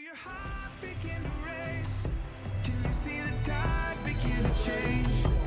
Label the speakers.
Speaker 1: your heart begin to race? Can you see the tide begin to change?